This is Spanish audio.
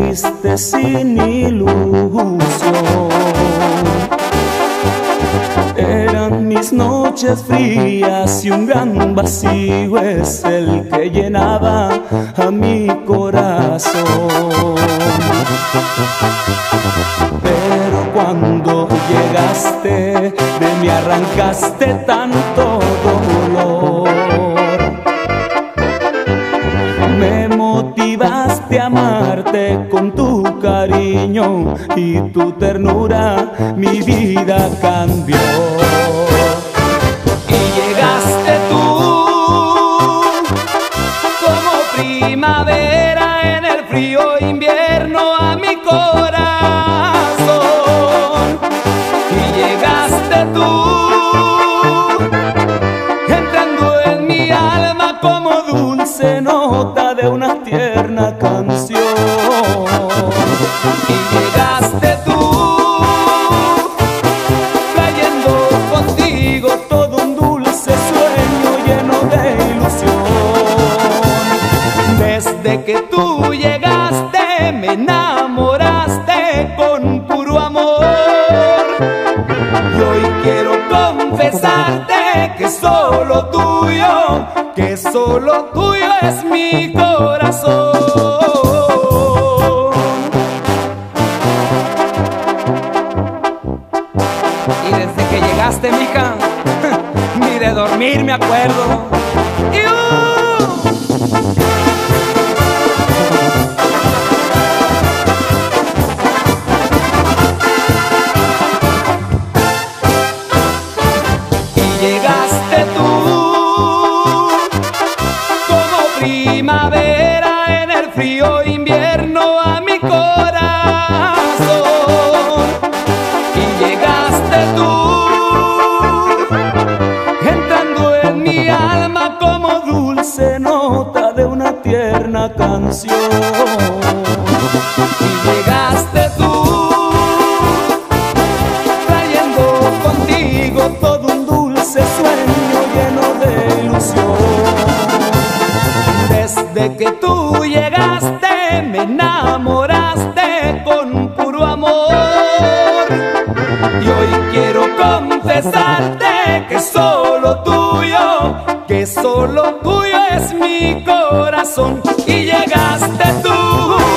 fuiste sin ilusión. Eran mis noches frías y un gran vacío es el que llenaba a mi corazón. Pero cuando llegaste, de mí arrancaste tanto dolor. Me motivaste a amarte con tu cariño y tu ternura, mi vida cambió. Y llegaste tú como primavera en el frío invierno a mi corazón. Y llegaste tú entrando en mi alma como dulce nota de una tierna canción. Y llegaste tú trayendo contigo todo un dulce sueño lleno de ilusión. Desde que tú llegaste me enamoraste con puro amor. Y hoy quiero confesarte que solo tuyo es mi corazón. Y desde que llegaste, mija, ni de dormir me acuerdo. Llegaste tú como primavera en el frío invierno a mi corazón. Y llegaste tú entrando en mi alma como dulce nota de una tierna canción. Y llegaste tú trayendo contigo todo un dulce sueño lleno de ilusión. Desde que tú llegaste me enamoraste con puro amor. Y hoy quiero confesarte que solo tuyo es mi corazón. Y llegaste tú